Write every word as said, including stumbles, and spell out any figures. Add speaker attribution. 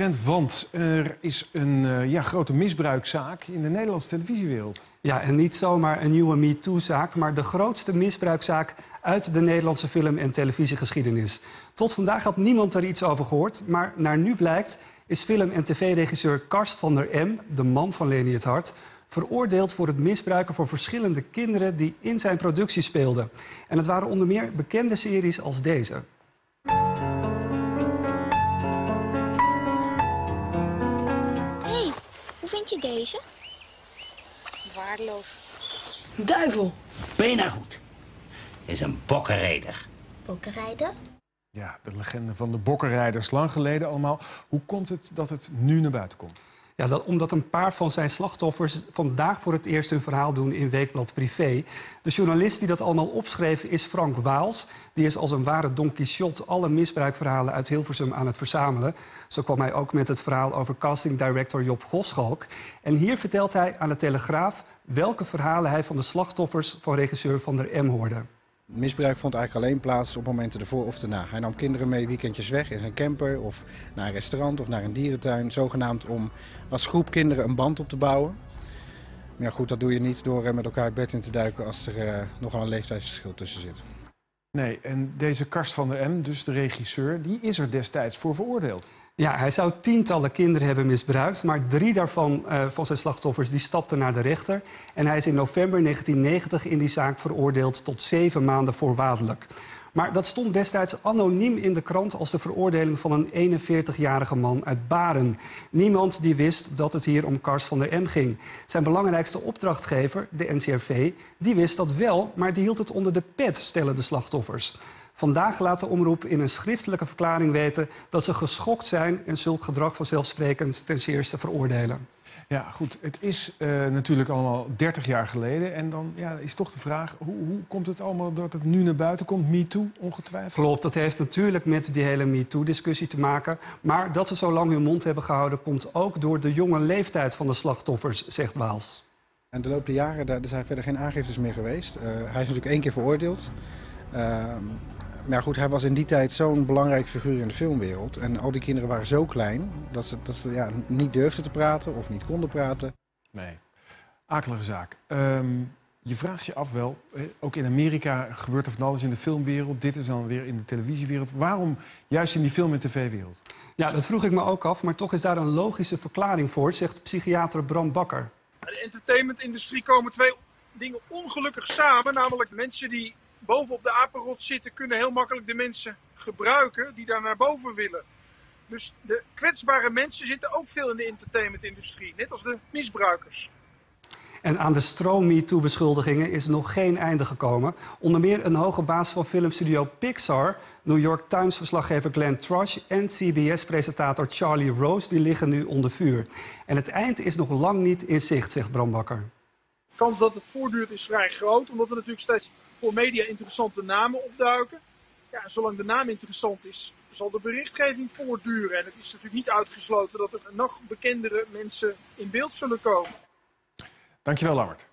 Speaker 1: Want er is een uh, ja, grote misbruikzaak in de Nederlandse televisiewereld.
Speaker 2: Ja, en niet zomaar een nieuwe MeToo-zaak, maar de grootste misbruikzaak uit de Nederlandse film- en televisiegeschiedenis. Tot vandaag had niemand er iets over gehoord, maar naar nu blijkt is film- en tv-regisseur Karst van der M, de man van Leni het Hart, veroordeeld voor het misbruiken van verschillende kinderen die in zijn productie speelden. En het waren onder meer bekende series als deze.
Speaker 3: Hey, hoe vind je deze?
Speaker 4: Waardeloos.
Speaker 5: Duivel.
Speaker 6: Bijna goed. Is een bokkenrijder.
Speaker 3: Bokkenrijder?
Speaker 1: Ja, de legende van de bokkenrijders, lang geleden allemaal. Hoe komt het dat het nu naar buiten komt?
Speaker 2: Ja, dat, omdat een paar van zijn slachtoffers vandaag voor het eerst hun verhaal doen in Weekblad Privé. De journalist die dat allemaal opschreef is Frank Waals. Die is als een ware Don Quixote alle misbruikverhalen uit Hilversum aan het verzamelen. Zo kwam hij ook met het verhaal over casting director Job Goschalk. En hier vertelt hij aan de Telegraaf welke verhalen hij van de slachtoffers van regisseur Van der M hoorde.
Speaker 7: Misbruik vond eigenlijk alleen plaats op momenten ervoor of erna. Hij nam kinderen mee weekendjes weg in zijn camper of naar een restaurant of naar een dierentuin. Zogenaamd om als groep kinderen een band op te bouwen. Maar ja, goed, dat doe je niet door met elkaar het bed in te duiken als er uh, nogal een leeftijdsverschil tussen zit.
Speaker 1: Nee, en deze Karst van der M, dus de regisseur, die is er destijds voor veroordeeld.
Speaker 2: Ja, hij zou tientallen kinderen hebben misbruikt, maar drie daarvan uh, van zijn slachtoffers die stapten naar de rechter. En hij is in november negentien negentig in die zaak veroordeeld tot zeven maanden voorwaardelijk. Maar dat stond destijds anoniem in de krant als de veroordeling van een eenenveertigjarige man uit Baren. Niemand die wist dat het hier om Karst van der M ging. Zijn belangrijkste opdrachtgever, de N C R V, die wist dat wel, maar die hield het onder de pet, stellen de slachtoffers. Vandaag laat de omroep in een schriftelijke verklaring weten dat ze geschokt zijn en zulk gedrag vanzelfsprekend ten zeerste veroordelen.
Speaker 1: Ja, goed. Het is uh, natuurlijk allemaal dertig jaar geleden. En dan ja, is toch de vraag, hoe, hoe komt het allemaal dat het nu naar buiten komt? MeToo, ongetwijfeld.
Speaker 2: Klopt, dat heeft natuurlijk met die hele MeToo-discussie te maken. Maar dat ze zo lang hun mond hebben gehouden komt ook door de jonge leeftijd van de slachtoffers, zegt Waals.
Speaker 7: En de loop der jaren er zijn verder geen aangiftes meer geweest. Uh, hij is natuurlijk één keer veroordeeld. Uh, Maar goed, hij was in die tijd zo'n belangrijk figuur in de filmwereld. En al die kinderen waren zo klein dat ze, dat ze ja, niet durfden te praten of niet konden praten.
Speaker 1: Nee, akelige zaak. Um, je vraagt je af wel, ook in Amerika gebeurt er van alles in de filmwereld. Dit is dan weer in de televisiewereld. Waarom juist in die film- en tv-wereld?
Speaker 2: Ja, dat vroeg ik me ook af, maar toch is daar een logische verklaring voor, zegt psychiater Bram Bakker.
Speaker 8: In de entertainmentindustrie komen twee dingen ongelukkig samen, namelijk mensen die bovenop de apenrot zitten, kunnen heel makkelijk de mensen gebruiken die daar naar boven willen. Dus de kwetsbare mensen zitten ook veel in de entertainmentindustrie, net als de misbruikers.
Speaker 2: En aan de stroom MeToo-beschuldigingen is nog geen einde gekomen. Onder meer een hoge baas van filmstudio Pixar, New York Times-verslaggever Glenn Trush en C B S-presentator Charlie Rose, die liggen nu onder vuur. En het eind is nog lang niet in zicht, zegt Bram Bakker.
Speaker 8: De kans dat het voortduurt is vrij groot, omdat er natuurlijk steeds voor media interessante namen opduiken. Ja, zolang de naam interessant is, zal de berichtgeving voortduren. En het is natuurlijk niet uitgesloten dat er nog bekendere mensen in beeld zullen komen.
Speaker 1: Dankjewel, Lambert.